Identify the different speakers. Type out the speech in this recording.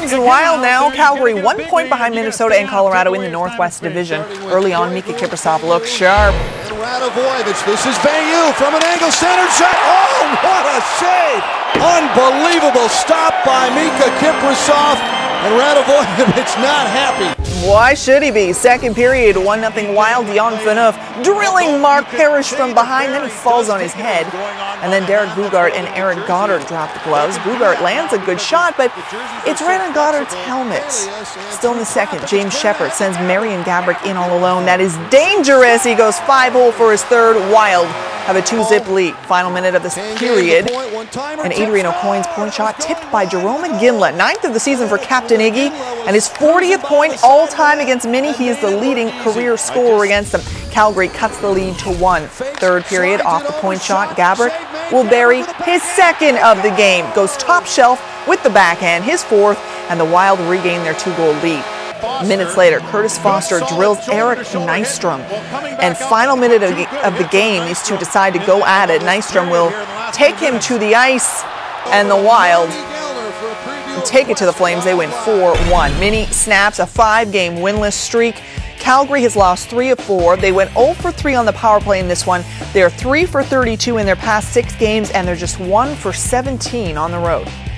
Speaker 1: Flames and Wild now. Calgary 1 point behind Minnesota and Colorado in the Northwest Division. Early on, Mika Kiprasov looks sharp.
Speaker 2: This is Bayu from an angle center shot. Oh, what a save! Unbelievable stop by Mika Kiprasov. And Radovojevic's not happy.
Speaker 1: Why should he be? Second period, 1-0 Wild. Dion Phaneuf drilling Mark Parrish from behind. Then he falls on his head. And then Derek Bugart and Eric Goddard drop the gloves. Bugart lands a good shot, but it's right on Goddard's helmet. Still in the second, James Shepard sends Marian Gaborik in all alone. That is dangerous. He goes 5-hole for his third. Wild have a 2-zip lead. Final minute of this period. And Adrian Aucoin's point shot tipped by Jerome McGinley. 9th of the season for Captain Iggy. And his 40th point all-time against Minnie. He is the leading career scorer against them. Calgary cuts the lead to 1. Third period, off the point shot, Gaborik will bury his second of the game. Goes top shelf with the backhand, his fourth, and the Wild regain their 2-goal lead. Minutes later, Curtis Foster drills Eric Nystrom. And final minute of the game, these two decide to go at it. Nystrom will take him to the ice, and the Wild take it to the Flames. They win 4-1. Minnie snaps a 5-game winless streak. Calgary has lost 3 of 4. They went 0 for 3 on the power play in this one. They're 3 for 32 in their past 6 games, and they're just 1 for 17 on the road.